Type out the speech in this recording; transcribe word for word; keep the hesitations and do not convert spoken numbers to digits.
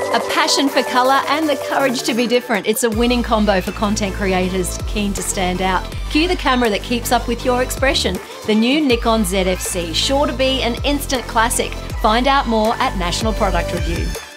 A passion for colour and the courage to be different. It's a winning combo for content creators keen to stand out. Cue the camera that keeps up with your expression. The new Nikon Z F C, sure to be an instant classic. Find out more at National Product Review.